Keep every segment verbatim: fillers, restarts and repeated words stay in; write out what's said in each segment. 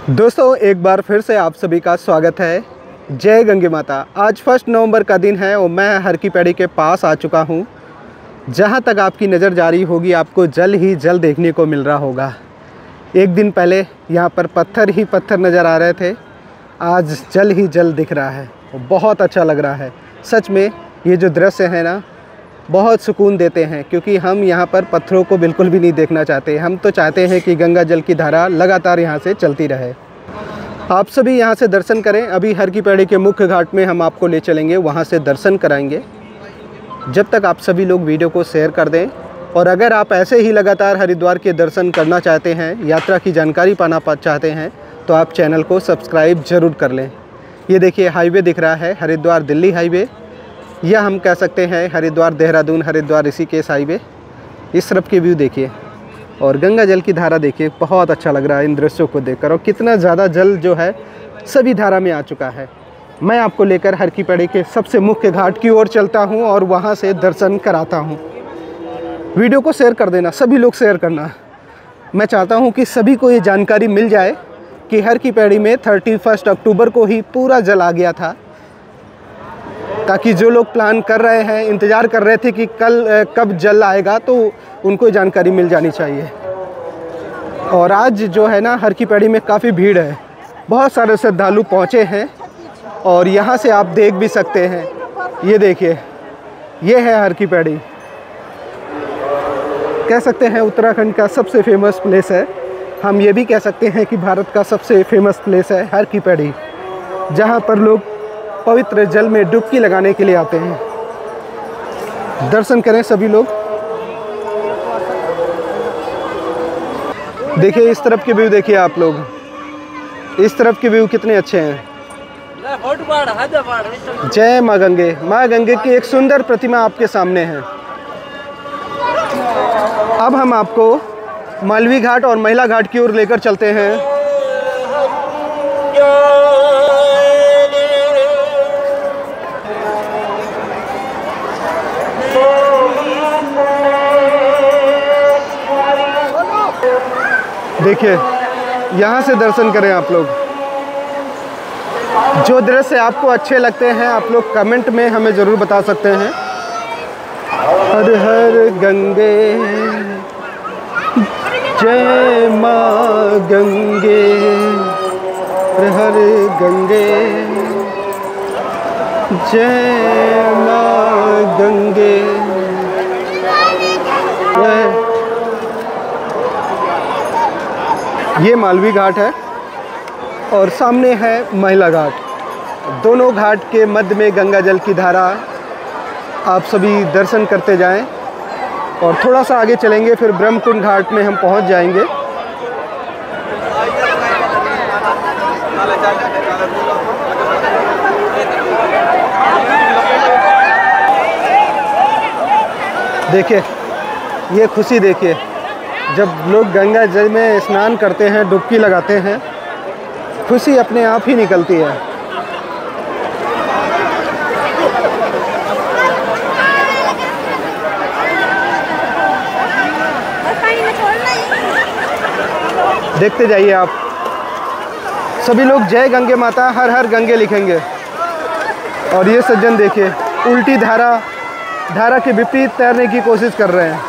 दोस्तों एक बार फिर से आप सभी का स्वागत है। जय गंगे माता। आज फर्स्ट नवंबर का दिन है और मैं हर की पैड़ी के पास आ चुका हूँ। जहाँ तक आपकी नज़र जा रही होगी आपको जल ही जल देखने को मिल रहा होगा। एक दिन पहले यहाँ पर पत्थर ही पत्थर नज़र आ रहे थे, आज जल ही जल दिख रहा है। बहुत अच्छा लग रहा है सच में। ये जो दृश्य है ना बहुत सुकून देते हैं, क्योंकि हम यहाँ पर पत्थरों को बिल्कुल भी नहीं देखना चाहते। हम तो चाहते हैं कि गंगा जल की धारा लगातार यहाँ से चलती रहे। आप सभी यहाँ से दर्शन करें। अभी हर की पैड़ी के मुख्य घाट में हम आपको ले चलेंगे, वहाँ से दर्शन कराएंगे। जब तक आप सभी लोग वीडियो को शेयर कर दें, और अगर आप ऐसे ही लगातार हरिद्वार के दर्शन करना चाहते हैं, यात्रा की जानकारी पाना चाहते हैं, तो आप चैनल को सब्सक्राइब ज़रूर कर लें। ये देखिए हाईवे दिख रहा है, हरिद्वार दिल्ली हाईवे, या हम कह सकते हैं हरिद्वार देहरादून हरिद्वार ऋषिकेश हाईवे। इस तरफ के व्यू देखिए और गंगा जल की धारा देखिए। बहुत अच्छा लग रहा है इन दृश्यों को देखकर, और कितना ज़्यादा जल जो है सभी धारा में आ चुका है। मैं आपको लेकर हर की पैड़ी के सबसे मुख्य घाट की ओर चलता हूं और वहां से दर्शन कराता हूं। वीडियो को शेयर कर देना, सभी लोग शेयर करना। मैं चाहता हूं कि सभी को ये जानकारी मिल जाए कि हर की पैड़ी में थर्टी फर्स्ट अक्टूबर को ही पूरा जल आ गया था, ताकि जो लोग प्लान कर रहे हैं, इंतज़ार कर रहे थे कि कल कब जल आएगा, तो उनको जानकारी मिल जानी चाहिए। और आज जो है ना हर की पैड़ी में काफ़ी भीड़ है, बहुत सारे श्रद्धालु पहुँचे हैं और यहाँ से आप देख भी सकते हैं। ये देखिए, ये है हर की पैड़ी। कह सकते हैं उत्तराखंड का सबसे फेमस प्लेस है। हम ये भी कह सकते हैं कि भारत का सबसे फेमस प्लेस है हर की पैड़ी, जहाँ पर लोग पवित्र जल में डुबकी लगाने के लिए आते हैं। दर्शन करें सभी लोग। देखिए इस तरफ के व्यू देखिए आप लोग, इस तरफ के व्यू कितने अच्छे हैं। जय माँ गंगे। माँ गंगे की एक सुंदर प्रतिमा आपके सामने है। अब हम आपको मालवी घाट और महिला घाट की ओर लेकर चलते हैं। देखिए यहाँ से दर्शन करें आप लोग। जो दृश्य आपको अच्छे लगते हैं आप लोग कमेंट में हमें ज़रूर बता सकते हैं। हर हर गंगे जय माँ गंगे, हर हर गंगे जय माँ गंगे। ये मालवी घाट है और सामने है महिला घाट। दोनों घाट के मध्य में गंगा जल की धारा। आप सभी दर्शन करते जाएं और थोड़ा सा आगे चलेंगे फिर ब्रह्मकुंड घाट में हम पहुंच जाएंगे। देखिए ये खुशी देखिए, जब लोग गंगा जल में स्नान करते हैं, डुबकी लगाते हैं, खुशी अपने आप ही निकलती है। देखते जाइए आप सभी लोग। जय गंगे माता, हर हर गंगे लिखेंगे। और ये सज्जन देखिए उल्टी धारा धारा के विपरीत तैरने की कोशिश कर रहे हैं।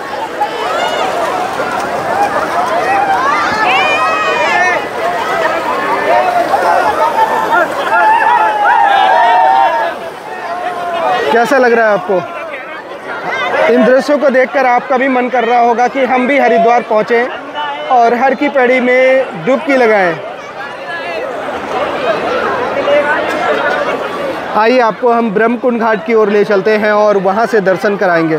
कैसा लग रहा है आपको? इन दृश्यों को देखकर आपका भी मन कर रहा होगा कि हम भी हरिद्वार पहुँचें और हर की पैड़ी में डुबकी लगाएं। आइए आपको हम ब्रह्मकुंड घाट की ओर ले चलते हैं और वहाँ से दर्शन कराएंगे।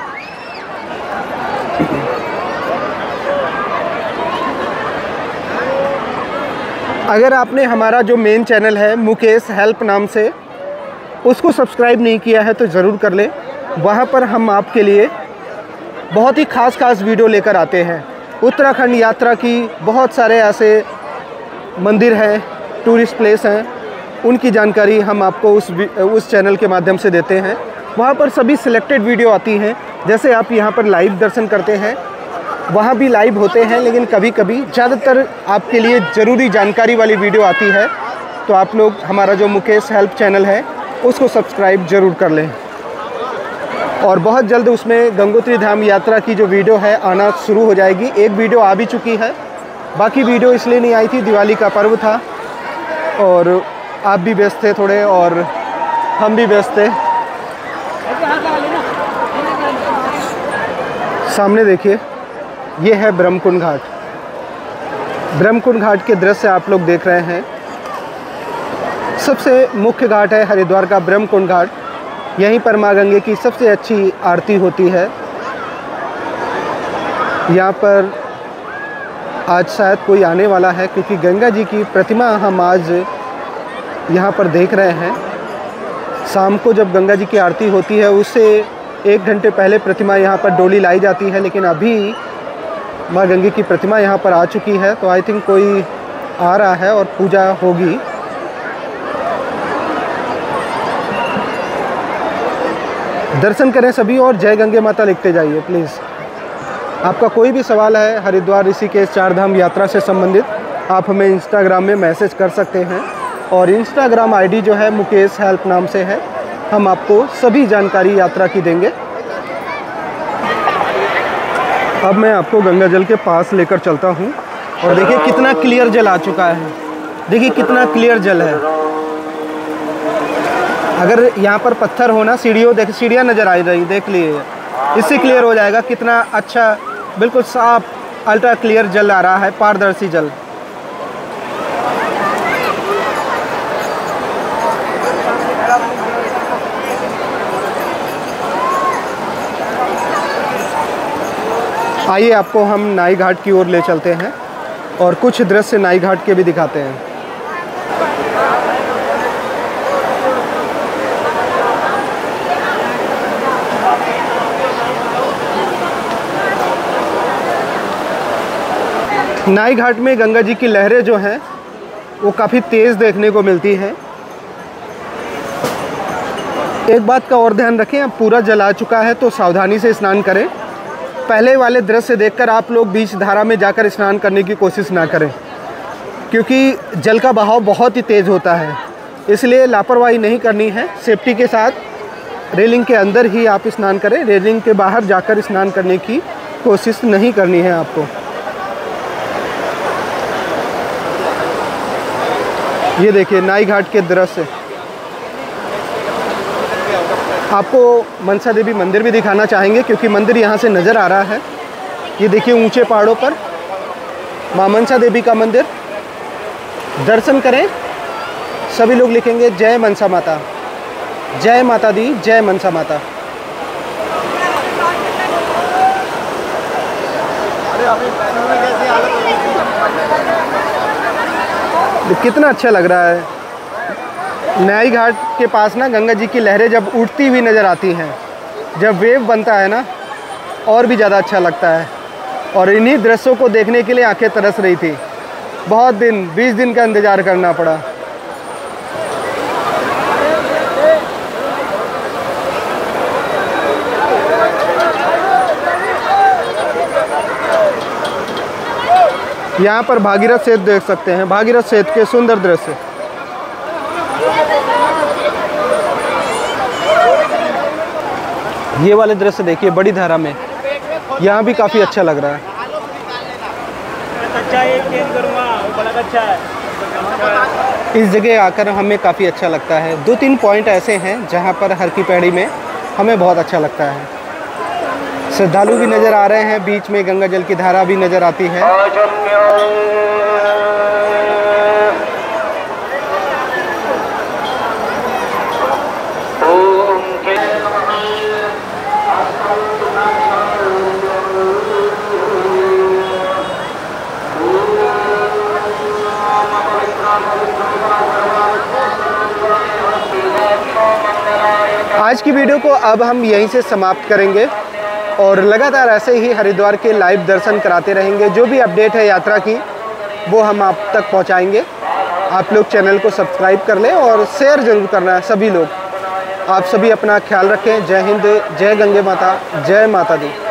अगर आपने हमारा जो मेन चैनल है मुकेश हेल्प नाम से, उसको सब्सक्राइब नहीं किया है तो ज़रूर कर लें। वहाँ पर हम आपके लिए बहुत ही खास खास वीडियो लेकर आते हैं। उत्तराखंड यात्रा की बहुत सारे ऐसे मंदिर हैं, टूरिस्ट प्लेस हैं, उनकी जानकारी हम आपको उस उस चैनल के माध्यम से देते हैं। वहाँ पर सभी सिलेक्टेड वीडियो आती हैं। जैसे आप यहाँ पर लाइव दर्शन करते हैं, वहाँ भी लाइव होते हैं, लेकिन कभी कभी ज़्यादातर आपके लिए ज़रूरी जानकारी वाली वीडियो आती है। तो आप लोग हमारा जो मुकेश हेल्प चैनल है उसको सब्सक्राइब ज़रूर कर लें। और बहुत जल्द उसमें गंगोत्री धाम यात्रा की जो वीडियो है आना शुरू हो जाएगी। एक वीडियो आ भी चुकी है, बाकी वीडियो इसलिए नहीं आई थी, दिवाली का पर्व था और आप भी व्यस्त थे थोड़े और हम भी व्यस्त थे। सामने देखिए, ये है ब्रह्मकुंड घाट। ब्रह्मकुंड घाट के दृश्य आप लोग देख रहे हैं। सबसे मुख्य घाट है हरिद्वार का ब्रह्मकुंड घाट। यहीं पर माँ गंगे की सबसे अच्छी आरती होती है। यहाँ पर आज शायद कोई आने वाला है, क्योंकि गंगा जी की प्रतिमा हम आज यहाँ पर देख रहे हैं। शाम को जब गंगा जी की आरती होती है उससे एक घंटे पहले प्रतिमा यहाँ पर डोली लाई जाती है, लेकिन अभी माँ गंगे की प्रतिमा यहाँ पर आ चुकी है। तो आई थिंक कोई आ रहा है और पूजा होगी। दर्शन करें सभी और जय गंगे माता लिखते जाइए प्लीज़। आपका कोई भी सवाल है हरिद्वार ऋषिकेश चारधाम यात्रा से संबंधित, आप हमें इंस्टाग्राम में मैसेज कर सकते हैं और इंस्टाग्राम आईडी जो है मुकेश हेल्प नाम से है। हम आपको सभी जानकारी यात्रा की देंगे। अब मैं आपको गंगा जल के पास लेकर चलता हूँ और देखिए कितना क्लियर जल आ चुका है। देखिए कितना क्लियर जल है। अगर यहाँ पर पत्थर हो ना, सीढ़ियों देख सीढ़ियाँ नज़र आ रही, देख लिए, इससे क्लियर हो जाएगा कितना अच्छा, बिल्कुल साफ अल्ट्रा क्लियर जल आ रहा है, पारदर्शी जल। आइए आपको हम नाई घाट की ओर ले चलते हैं और कुछ दृश्य नाई घाट के भी दिखाते हैं। नाई घाट में गंगा जी की लहरें जो हैं वो काफ़ी तेज़ देखने को मिलती हैं। एक बात का और ध्यान रखें, अब पूरा जल आ चुका है तो सावधानी से स्नान करें। पहले वाले दृश्य देखकर आप लोग बीच धारा में जाकर स्नान करने की कोशिश ना करें, क्योंकि जल का बहाव बहुत ही तेज़ होता है। इसलिए लापरवाही नहीं करनी है। सेफ्टी के साथ रेलिंग के अंदर ही आप स्नान करें, रेलिंग के बाहर जाकर स्नान करने की कोशिश नहीं करनी है आपको। ये देखिए नाई घाट के दृश्य। आपको मनसा देवी मंदिर भी दिखाना चाहेंगे, क्योंकि मंदिर यहाँ से नज़र आ रहा है। ये देखिए ऊंचे पहाड़ों पर माँ मनसा देवी का मंदिर। दर्शन करें सभी लोग, लिखेंगे जय मनसा माता, जय माता दी, जय मनसा माता। कितना अच्छा लग रहा है। नाई घाट के पास ना गंगा जी की लहरें जब उठती हुई नज़र आती हैं, जब वेव बनता है ना, और भी ज़्यादा अच्छा लगता है। और इन्हीं दृश्यों को देखने के लिए आंखें तरस रही थी। बहुत दिन, बीस दिन का इंतज़ार करना पड़ा। यहाँ पर भागीरथ सेतु देख सकते हैं, भागीरथ सेतु के सुंदर दृश्य। ये वाले दृश्य देखिए बड़ी धारा में, यहाँ भी काफ़ी अच्छा लग रहा है। इस जगह आकर हमें काफ़ी अच्छा लगता है। दो तीन पॉइंट ऐसे हैं जहाँ पर हर की पैड़ी में हमें बहुत अच्छा लगता है। श्रद्धालु भी नज़र आ रहे हैं, बीच में गंगा जल की धारा भी नज़र आती है। आज की वीडियो को अब हम यहीं से समाप्त करेंगे और लगातार ऐसे ही हरिद्वार के लाइव दर्शन कराते रहेंगे। जो भी अपडेट है यात्रा की वो हम आप तक पहुंचाएंगे। आप लोग चैनल को सब्सक्राइब कर लें और शेयर ज़रूर करना है सभी लोग। आप सभी अपना ख्याल रखें। जय हिंद, जय गंगे माता, जय माता दी।